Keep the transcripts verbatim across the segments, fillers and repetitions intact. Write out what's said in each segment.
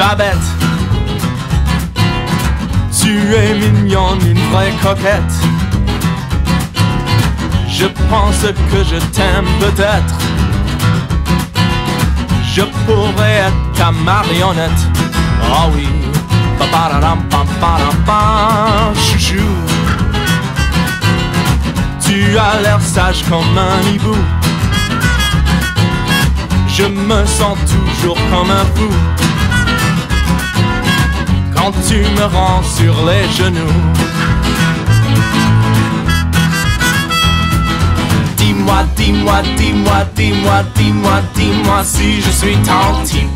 Babette, tu es mignonne, une vraie coquette. Je pense que je t'aime peut-être. Je pourrais être ta marionnette. Oh oui, pa-pa-da-dam-pam-pam-pam, chouchou. Tu as l'air sage comme un hibou. Je me sens toujours comme un fou quand tu me rends sur les genoux. Dis-moi, dis-moi, dis-moi, dis-moi, dis-moi, dis-moi si je suis ton type.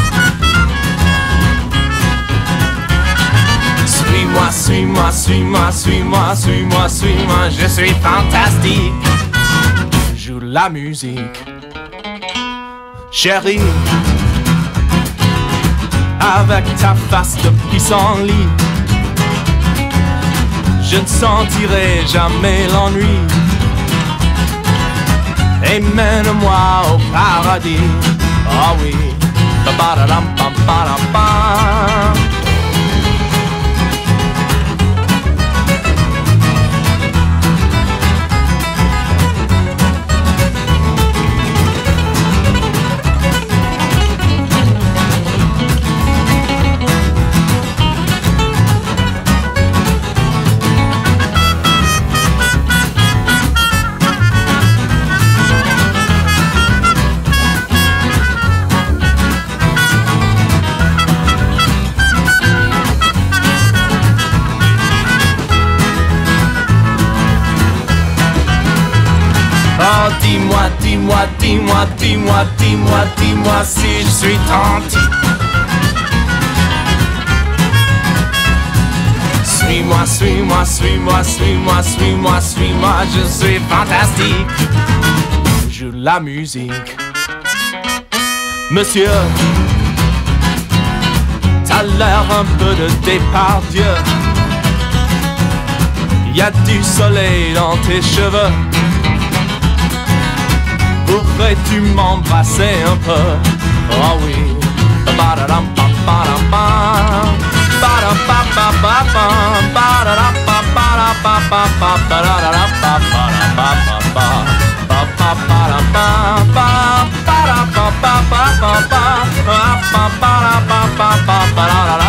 Suis-moi, suis-moi, suis-moi, suis-moi, suis-moi, suis-moi, je suis fantastique. Joue la musique, chérie, avec ta face de pissenlit, je ne sentirai jamais l'ennui. Et mène-moi au paradis. Ah oui, ba-ba-da-dam-pam-pam-pam. Oh, dis-moi, dis-moi, dis-moi, dis-moi, dis-moi, dis-moi si je suis ton type. Suis-moi, suis-moi, suis-moi, suis-moi, suis-moi, suis-moi, je suis fantastique. Joue la musique. Monsieur, t'as l'air un peu de Depardieu. Y a du soleil dans tes cheveux. Pourrais-tu m'embrasser un peu? Oh oui. Ba-da-dam-pam-pam-pam. Ba-da-pam-pam-pam. Ba-da-dam-pam-pam-pam. Ba-da-dam-pam-pam.